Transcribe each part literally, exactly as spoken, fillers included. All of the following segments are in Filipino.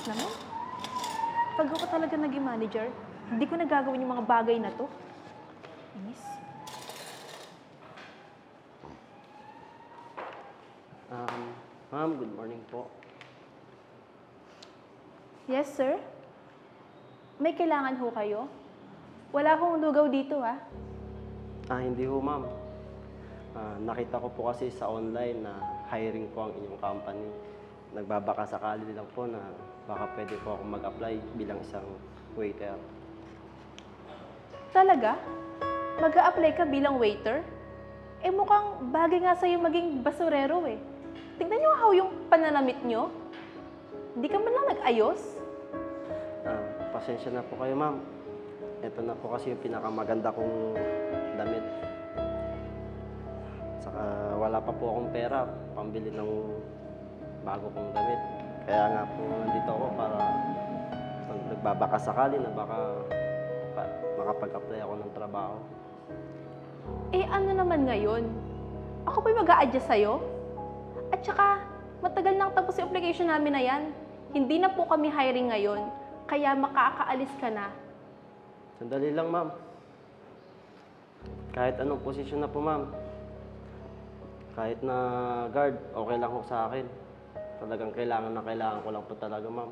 Inis naman. Pag ako talaga naging manager, hindi ko nagagawin yung mga bagay na to. Inis. Um, ma'am, good morning po. Yes, sir? May kailangan ho kayo? Wala akong lugaw dito, ha? Ah, hindi ho, ma'am. Ah, nakita ko po kasi sa online na hiring po ang inyong company. Nagbabaka sakali lang po na baka pwede po ako mag-apply bilang isang waiter. Talaga? Mag-a-apply ka bilang waiter? Eh mukhang bagay nga sa'yo maging basurero eh. Tignan nyo how yung pananamit nyo. Hindi ka man lang nag-ayos. Ah, pasensya na po kayo, ma'am. Ito na po kasi yung pinakamaganda kong damit. Saka wala pa po akong pera pambili ng bago kong damit. Kaya nga po nandito ako para nagbabaka sakali na baka pa, makapag-apply ako ng trabaho. Eh ano naman ngayon? Ako ba'y mag-a-adjust sa'yo? At saka, matagal nang tapos yung application namin na yan. Hindi na po kami hiring ngayon, kaya makakaalis ka na. Sandali lang, ma'am. Kahit anong posisyon na po, ma'am. Kahit na guard, okay lang po sa akin. Talagang kailangan na kailangan ko lang po talaga, ma'am.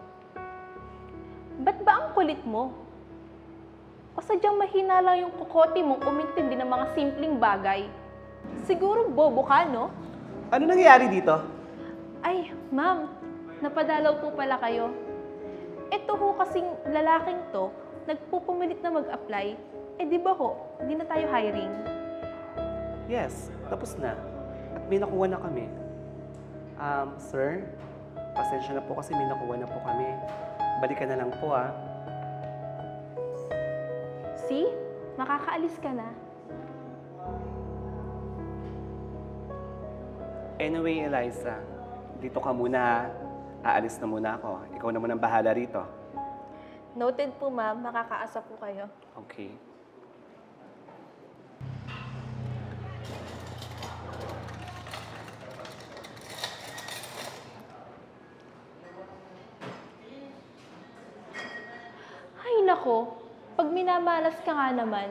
Ba't ba ang kulit mo? O sadyang mahina lang yung kukote mong umintindi ng mga simpleng bagay? Siguro bobo ka, no? Ano nangyayari dito? Ay, ma'am, napadalaw po pala kayo. Ito ho kasing lalaking to, nagpupumilit na mag-apply. Eh di ba ho, hindi na tayo hiring. Yes, tapos na. At may nakuha na kami. Um, sir, pasensya na po kasi may nakuha na po kami. Balikan na lang po, ah. See? Makakaalis ka na. Anyway, Eliza, dito ka muna, ha. Aalis na muna ako. Ikaw naman ang bahala rito. Noted po, ma'am. Makakaasa po kayo. Okay. Ay, nako. Pag minamalas ka nga naman.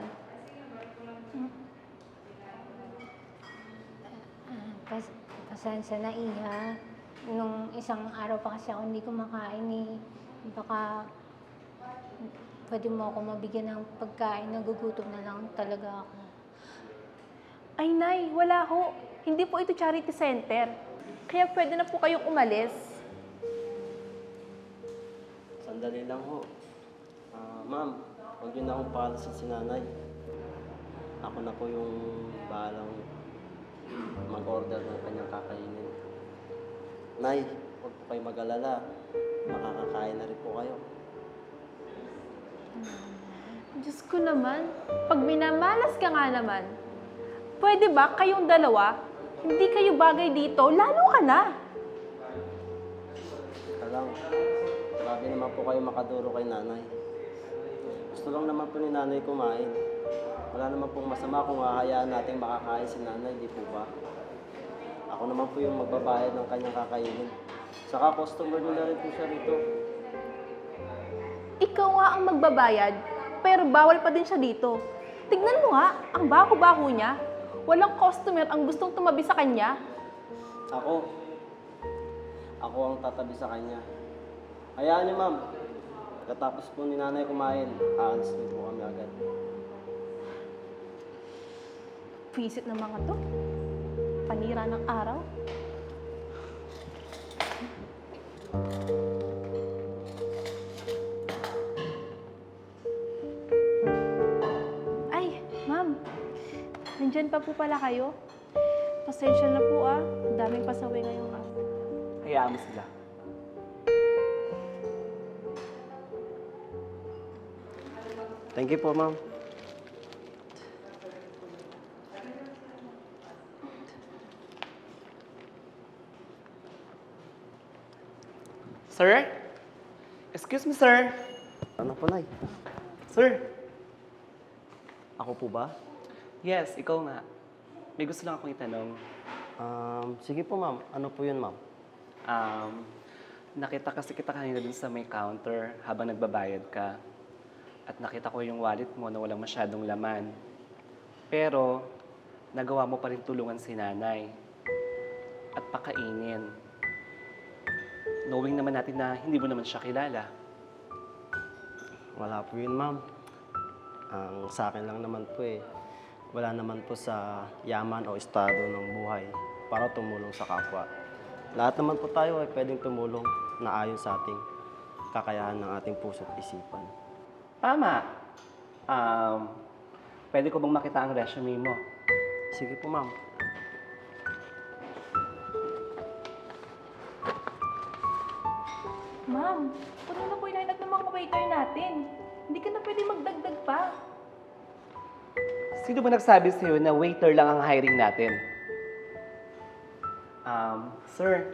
Pas pasensya na, Iha. Nung isang araw pa kasi ako hindi kumakain eh. Baka pwede mo ako mabigyan ng pagkain. Nagugutom na lang talaga ako. Ay, Nay, wala ho. Hindi po ito charity center. Kaya pwede na po kayong umalis. Sandali lang ho. Ah, ma'am, huwag yun na akong paalasin si nanay. Ako na po yung bahalang mag-order ng kanyang kakainin. Nay, huwag po kayo mag-alala. Makakakain na rin po kayo. Diyos ko naman, pag minamalas ka nga naman, pwede ba kayong dalawa, hindi kayo bagay dito, lalo ka na. Teka lang, grabe naman po kayo makaduro kay nanay. Gusto lang naman po ni nanay kumain. Wala naman pong masama kung hahayaan natin makakain si nanay, di po ba? Ako naman po yung magbabayad ng kanyang kakainin. Saka customer nyo na rin po siya rito. Ikaw nga ang magbabayad, pero bawal pa din siya dito. Tignan mo nga, ang baho-baho niya. Walang customer ang gustong tumabi sa kanya. Ako, ako ang tatabi sa kanya. Hayaan niyo, ma'am. Katapos po ni nanay kumain, aalis din po kami agad. Visit ng mga to. Panira ng araw. Ay, ma'am. Nandyan pa po pala kayo. Pasensya na po ah. Daming pasaway ngayong araw. Hayaan mo sila. Thank you po, ma'am. Sir? Excuse me, sir. Ano po, Nay? Sir? Ako po ba? Yes, ikaw nga. May gusto lang akong itanong. Um, sige po, ma'am. Ano po yun, ma'am? Um, Nakita kasi kita kanina dun sa may counter habang nagbabayad ka. At nakita ko yung wallet mo na walang masyadong laman. Pero, nagawa mo pa rin tulungan si nanay. At pakainin. Knowing naman natin na hindi mo naman siya kilala. Wala po yun, ma'am. Ang sa akin lang naman po eh, wala naman po sa yaman o estado ng buhay para tumulong sa kapwa. Lahat naman po tayo ay pwedeng tumulong na ayon sa ating kakayahan ng ating puso't isipan. Tama. Um, pwede ko bang makita ang resume mo? Sige po, ma'am. Ma'am, puno na po yung line-up ng mga waiter natin. Hindi ka na pwede magdagdag pa. Sino ba nagsabi sa'yo na waiter lang ang hiring natin? Um, sir,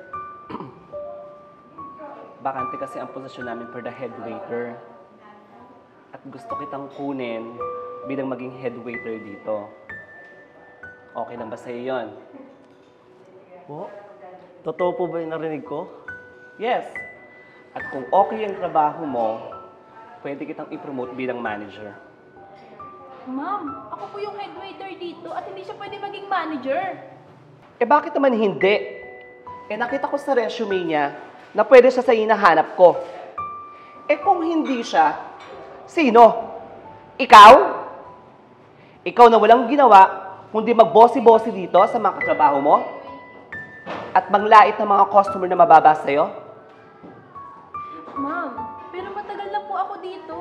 bakante kasi ang posisyon namin for the head waiter. At gusto kitang kunin bilang maging head waiter dito. Okay lang ba sa'yo yun? Po? Totoo po ba yung narinig ko? Yes. At kung okay ang trabaho mo, pwede kitang i-promote bilang manager. Ma'am, ako po yung head waiter dito at hindi siya pwede maging manager. Eh bakit naman hindi? Eh nakita ko sa resume niya na pwede siya sa hinahanap ko. Eh kung hindi siya, sino? Ikaw? Ikaw na walang ginawa, kundi magbosi-bosi dito sa mga katrabaho mo? At manglait ng mga customer na mababa sa'yo? Ma'am, pero matagal na po ako dito.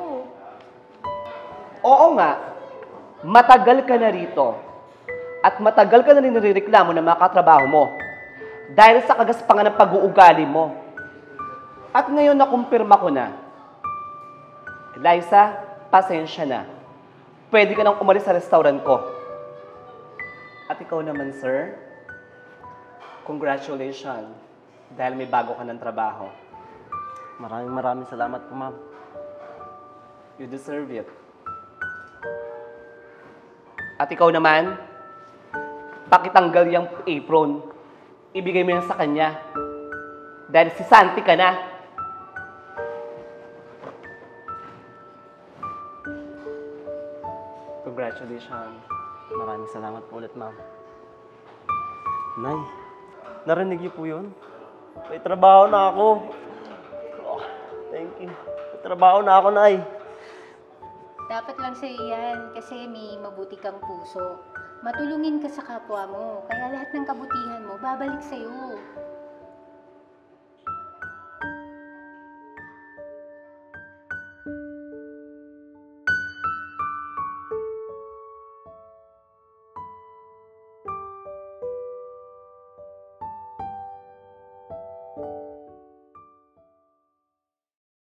Oo nga, matagal ka na rito. At matagal ka na rin narireklamo ng mga katrabaho mo. Dahil sa kagaspangan ng pag-uugali mo. At ngayon nakumpirma ko na. Eliza, pasensya na. Pwede ka nang umalis sa restaurant ko. At ikaw naman, sir, congratulations. Dahil may bago ka ng trabaho. Maraming maraming salamat po, ma'am. You deserve it. At ikaw naman, pakitanggal yung apron. Ibigay mo yan sa kanya. Dahil si Santi ka na. Congratulations. Maraming salamat po ulit, ma'am. Nay, narinig niyo po yun? May trabaho na ako. Oh, thank you. May trabaho na ako, Nay. Dapat lang sa'yo yan kasi may mabuti kang puso. Matulungin ka sa kapwa mo, kaya lahat ng kabutihan mo babalik sa'yo.